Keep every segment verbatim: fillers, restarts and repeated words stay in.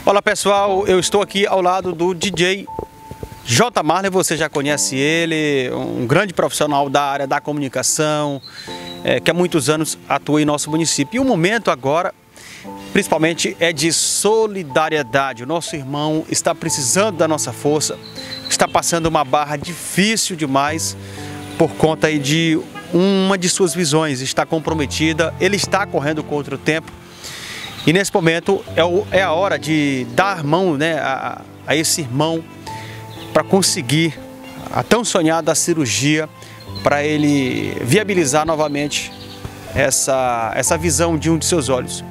Olá pessoal, eu estou aqui ao lado do D J J Marley, você já conhece ele, um grande profissional da área da comunicação, é, que há muitos anos atua em nosso município. E o momento agora, principalmente, é de solidariedade. O nosso irmão está precisando da nossa força, está passando uma barra difícil demais por conta aí de uma de suas visões, está comprometida, ele está correndo contra o tempo. E nesse momento é, o, é a hora de dar mão, né, a, a esse irmão para conseguir a tão sonhada cirurgia, para ele viabilizar novamente essa, essa visão de um de seus olhos.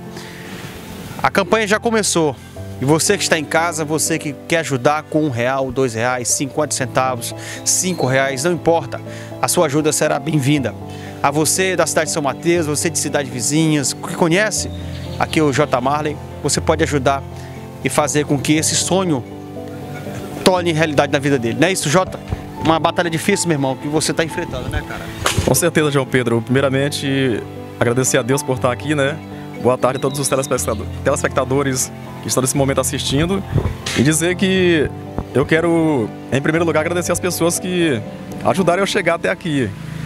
A campanha já começou e você que está em casa, você que quer ajudar com um real, dois reais, cinquenta centavos, cinco reais, não importa, a sua ajuda será bem-vinda. A você da cidade de São Mateus, você de cidades vizinhas, que conhece aqui o J Marley, você pode ajudar e fazer com que esse sonho torne realidade na vida dele. Não é isso, Jota? Uma batalha difícil, meu irmão, que você está enfrentando, né, cara? Com certeza, João Pedro. Primeiramente, agradecer a Deus por estar aqui, né? Boa tarde a todos os telespectadores que estão nesse momento assistindo. E dizer que eu quero, em primeiro lugar, agradecer as pessoas que ajudaram eu a chegar até aqui.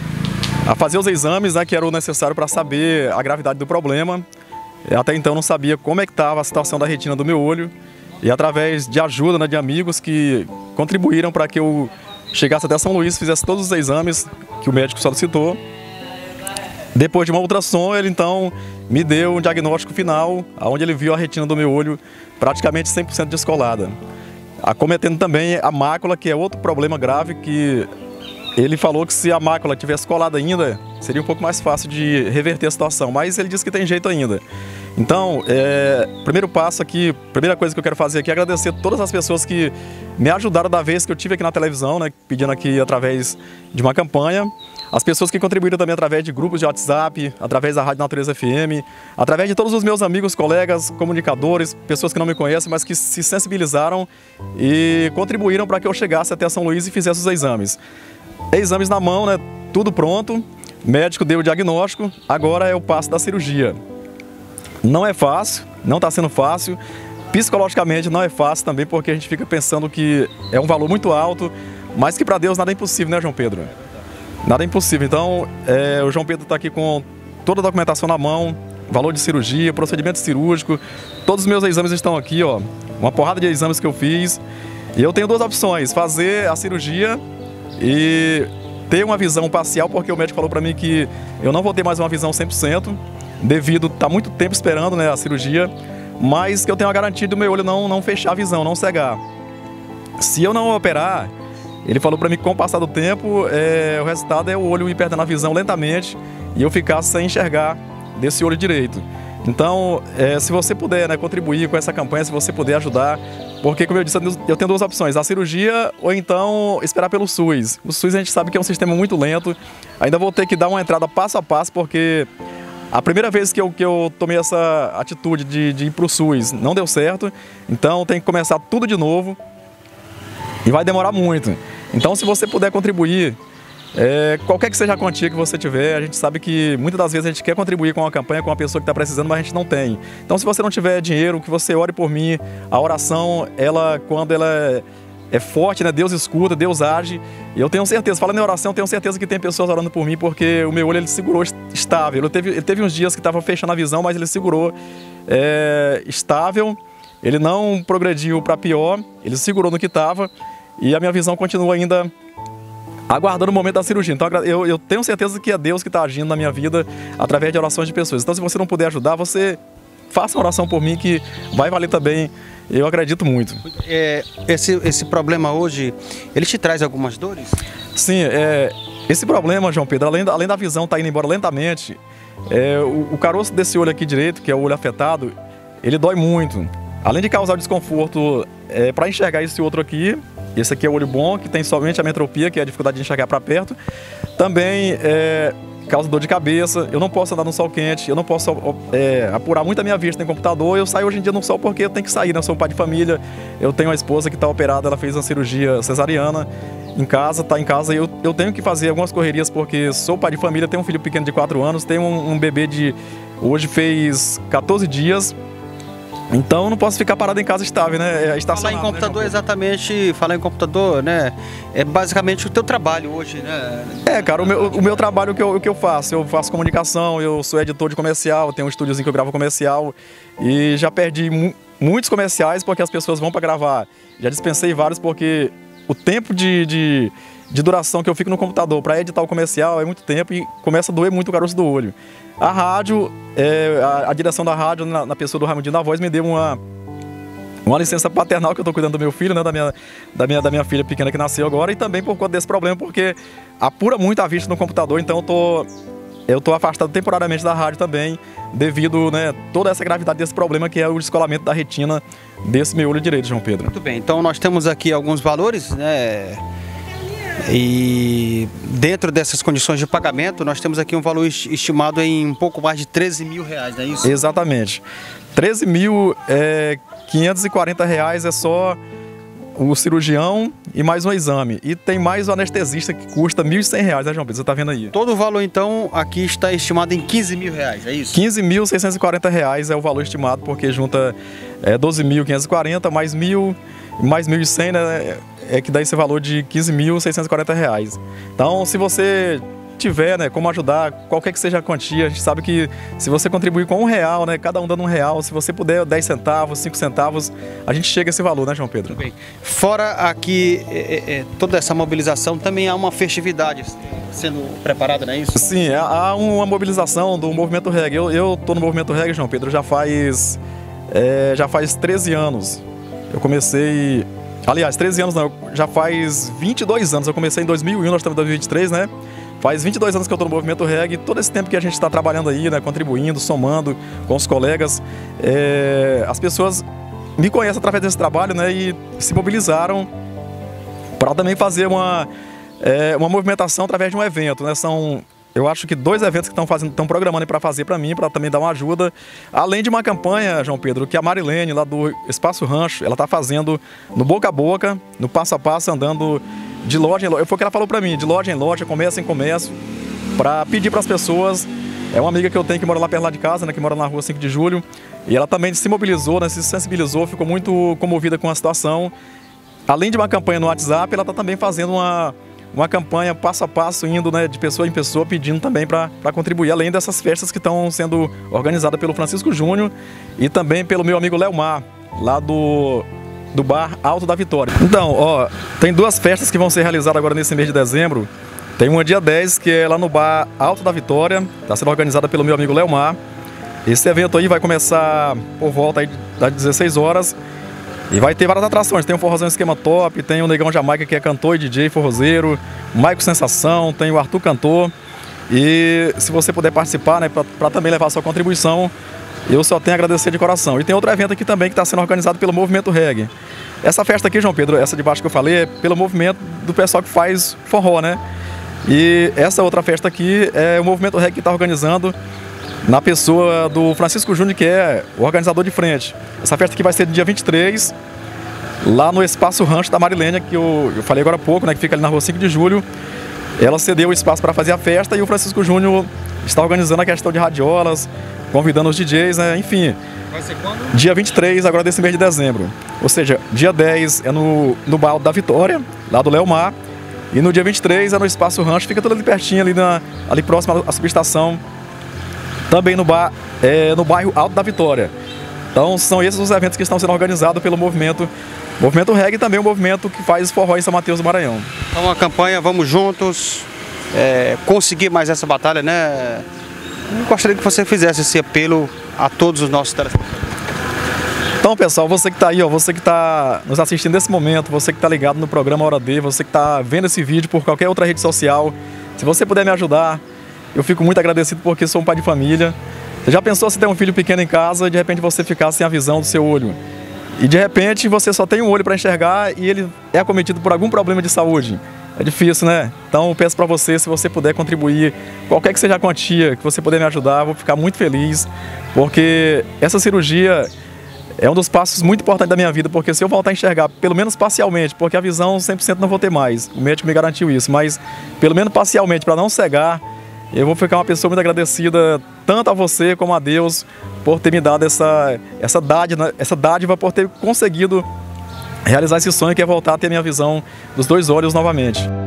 A fazer os exames, né, que era o necessário para saber a gravidade do problema. Até então não sabia como é que estava a situação da retina do meu olho. E através de ajuda, né, de amigos que contribuíram para que eu chegasse até São Luís, fizesse todos os exames que o médico solicitou. Depois de uma ultrassom, ele então me deu um diagnóstico final, onde ele viu a retina do meu olho praticamente cem por cento descolada. Acometendo também a mácula, que é outro problema grave, que ele falou que se a mácula tivesse colada ainda, seria um pouco mais fácil de reverter a situação, mas ele disse que tem jeito ainda. Então, é, primeiro passo aqui, primeira coisa que eu quero fazer aqui é agradecer todas as pessoas que me ajudaram da vez que eu tive aqui na televisão, né, pedindo aqui através de uma campanha. As pessoas que contribuíram também através de grupos de WhatsApp, através da Rádio Natureza F M, através de todos os meus amigos, colegas, comunicadores, pessoas que não me conhecem, mas que se sensibilizaram e contribuíram para que eu chegasse até São Luís e fizesse os exames. Exames na mão, né, tudo pronto, médico deu o diagnóstico, agora é o passo da cirurgia. Não é fácil, não está sendo fácil, psicologicamente não é fácil também, porque a gente fica pensando que é um valor muito alto, mas que para Deus nada é impossível, né, João Pedro? Nada é impossível. Então, é, o João Pedro está aqui com toda a documentação na mão, valor de cirurgia, procedimento cirúrgico, todos os meus exames estão aqui, ó, uma porrada de exames que eu fiz. E eu tenho duas opções, fazer a cirurgia e ter uma visão parcial, porque o médico falou para mim que eu não vou ter mais uma visão cem por cento, devido a estar muito tempo esperando, né, a cirurgia, mas que eu tenho a garantia do meu olho não, não fechar a visão, não cegar. Se eu não operar, ele falou para mim que com o passar do tempo, é, o resultado é o olho ir perdendo a visão lentamente e eu ficar sem enxergar desse olho direito. Então, é, se você puder, né, contribuir com essa campanha, se você puder ajudar, porque, como eu disse, eu tenho duas opções, a cirurgia ou então esperar pelo SUS. O SUS a gente sabe que é um sistema muito lento, ainda vou ter que dar uma entrada passo a passo, porque a primeira vez que eu, que eu tomei essa atitude de, de ir para o SUS não deu certo, então tem que começar tudo de novo e vai demorar muito. Então, se você puder contribuir, é, qualquer que seja a quantia que você tiver, a gente sabe que muitas das vezes a gente quer contribuir com uma campanha, com uma pessoa que está precisando, mas a gente não tem. Então, se você não tiver dinheiro, que você ore por mim, a oração, ela, quando ela é, é forte, né, Deus escuta, Deus age. E eu tenho certeza, falando em oração, eu tenho certeza que tem pessoas orando por mim, porque o meu olho ele segurou estável. Ele teve, ele teve uns dias que estava fechando a visão, mas ele segurou é, estável. Ele não progrediu para pior, ele segurou no que estava. E a minha visão continua ainda aguardando o momento da cirurgia. Então eu, eu tenho certeza que é Deus que está agindo na minha vida através de orações de pessoas. Então, se você não puder ajudar, você faça uma oração por mim que vai valer também. Eu acredito muito. É, esse, esse problema hoje, ele te traz algumas dores? Sim, é, esse problema, João Pedro, além da, além da visão estar tá indo embora lentamente, é, o, o caroço desse olho aqui direito, que é o olho afetado, ele dói muito. Além de causar desconforto é, para enxergar esse outro aqui, esse aqui é o olho bom, que tem somente a metropia, que é a dificuldade de enxergar para perto. Também é, causa dor de cabeça, eu não posso andar no sol quente, eu não posso é, apurar muito a minha vista no computador. Eu saio hoje em dia no sol porque eu tenho que sair, né? Eu sou um pai de família, eu tenho uma esposa que está operada, ela fez uma cirurgia cesariana em casa, está em casa, e eu, eu tenho que fazer algumas correrias porque sou pai de família, tenho um filho pequeno de quatro anos, tenho um, um bebê de, hoje fez quatorze dias, Então eu não posso ficar parado em casa estável, né? É falar em computador, né, exatamente, falar em computador, né? É basicamente o teu trabalho hoje, né? É, cara, o meu, o meu trabalho, o que, eu, o que eu faço? Eu faço comunicação, eu sou editor de comercial, tenho um estúdiozinho que eu gravo comercial e já perdi mu muitos comerciais porque as pessoas vão para gravar. Já dispensei vários porque o tempo de, de, de duração que eu fico no computador para editar o comercial é muito tempo e começa a doer muito o caroço do olho. A rádio, é, a, a direção da rádio, na, na pessoa do Raimundinho da Voz, me deu uma, uma licença paternal que eu estou cuidando do meu filho, né, da, minha, da, minha, da minha filha pequena que nasceu agora, e também por conta desse problema, porque apura muito a vista no computador, então eu tô, eu tô afastado temporariamente da rádio também, devido, né, toda essa gravidade desse problema que é o descolamento da retina desse meu olho direito, João Pedro. Muito bem, então nós temos aqui alguns valores, né? E dentro dessas condições de pagamento, nós temos aqui um valor estimado em um pouco mais de treze mil reais, não é isso? Exatamente. treze mil quinhentos e quarenta reais é só o cirurgião e mais um exame. E tem mais o anestesista que custa mil e cem reais, né, João Pedro? Você está vendo aí. Todo o valor, então, aqui está estimado em quinze mil reais, é isso? quinze mil seiscentos e quarenta reais é o valor estimado, porque junta é, doze mil quinhentos e quarenta mais mil, mais mil e cem, né? É que dá esse valor de quinze mil seiscentos e quarenta reais. Então, se você tiver, né, como ajudar, qualquer que seja a quantia, a gente sabe que se você contribuir com um real, né, cada um dando um real, se você puder dez centavos, cinco centavos, a gente chega a esse valor, né, João Pedro? Bem, fora aqui, é, é, toda essa mobilização, também há uma festividade sendo preparada, não é isso? Sim, há uma mobilização do Movimento Reggae. Eu, eu tô no Movimento Reggae, João Pedro, já faz, é, já faz treze anos. Eu comecei... Aliás, treze anos não, já faz vinte e dois anos, eu comecei em dois mil e um, nós estamos em dois mil e vinte e três, né? Faz vinte e dois anos que eu estou no Movimento Reggae, todo esse tempo que a gente está trabalhando aí, né, contribuindo, somando com os colegas, é, as pessoas me conhecem através desse trabalho, né, e se mobilizaram para também fazer uma, é, uma movimentação através de um evento, né? São... Eu acho que dois eventos que estão fazendo, estão programando para fazer para mim, para também dar uma ajuda. Além de uma campanha, João Pedro, que a Marilene, lá do Espaço Rancho, ela está fazendo no boca a boca, no passo a passo, andando de loja em loja. Foi o que ela falou para mim, de loja em loja, comércio em comércio, para pedir para as pessoas. É uma amiga que eu tenho que mora lá perto lá de casa, né, que mora na rua cinco de julho. E ela também se mobilizou, né, se sensibilizou, ficou muito comovida com a situação. Além de uma campanha no WhatsApp, ela está também fazendo uma... uma campanha passo a passo, indo, né, de pessoa em pessoa, pedindo também para contribuir, além dessas festas que estão sendo organizadas pelo Francisco Júnior e também pelo meu amigo Leomar, lá do, do bar Alto da Vitória. Então, ó, tem duas festas que vão ser realizadas agora nesse mês de dezembro. Tem uma dia dez, que é lá no bar Alto da Vitória, está sendo organizada pelo meu amigo Leomar. Esse evento aí vai começar por volta aí das dezesseis horas. E vai ter várias atrações, tem o Forrozão Esquema Top, tem o Negão Jamaica, que é cantor e D J forrozeiro, o Maico Sensação, tem o Arthur Cantor. E se você puder participar, né, para também levar a sua contribuição, eu só tenho a agradecer de coração. E tem outro evento aqui também que está sendo organizado pelo Movimento Reggae. Essa festa aqui, João Pedro, essa de baixo que eu falei, é pelo movimento do pessoal que faz forró, né? E essa outra festa aqui é o Movimento Reggae que está organizando, na pessoa do Francisco Júnior, que é o organizador de frente. Essa festa aqui vai ser no dia vinte e três, lá no Espaço Rancho da Marilene, que eu, eu falei agora há pouco, né, que fica ali na rua cinco de julho. Ela cedeu o espaço para fazer a festa e o Francisco Júnior está organizando a questão de radiolas, convidando os D Js, né, enfim. Vai ser quando? Dia vinte e três, agora desse mês de dezembro. Ou seja, dia dez é no, no Bar da Vitória, lá do Leomar. E no dia vinte e três é no Espaço Rancho, fica tudo ali pertinho, ali, na, ali próximo à subestação. Também no, bar, é, no bairro Alto da Vitória. Então são esses os eventos que estão sendo organizados pelo movimento Movimento Reggae, também o movimento que faz forró em São Mateus do Maranhão. Então a campanha Vamos Juntos, é, conseguir mais essa batalha, né? Eu gostaria que você fizesse esse apelo a todos os nossos telespectadores. Então, pessoal, você que está aí, ó, você que está nos assistindo nesse momento, você que está ligado no programa Hora D, você que está vendo esse vídeo por qualquer outra rede social, se você puder me ajudar, eu fico muito agradecido porque sou um pai de família. Você já pensou se tem um filho pequeno em casa e de repente você ficar sem a visão do seu olho? E de repente você só tem um olho para enxergar e ele é acometido por algum problema de saúde. É difícil, né? Então eu peço para você, se você puder contribuir, qualquer que seja a quantia, que você puder me ajudar, eu vou ficar muito feliz, porque essa cirurgia é um dos passos muito importantes da minha vida, porque se eu voltar a enxergar, pelo menos parcialmente, porque a visão cem por cento não vou ter mais, o médico me garantiu isso, mas pelo menos parcialmente, para não cegar, eu vou ficar uma pessoa muito agradecida tanto a você como a Deus por ter me dado essa, essa, dádiva, essa dádiva, por ter conseguido realizar esse sonho que é voltar a ter minha visão dos dois olhos novamente.